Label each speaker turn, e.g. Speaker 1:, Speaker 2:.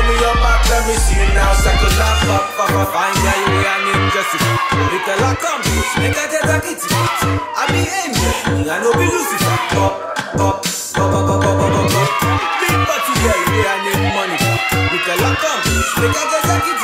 Speaker 1: me your back, let me see you now. Circle up, fine girl, you and him just little like come, make a jet a kitty. I be angel, I know be Lucifer. Up. Big party girl, you and him money. Little like come, make a jet a kitty.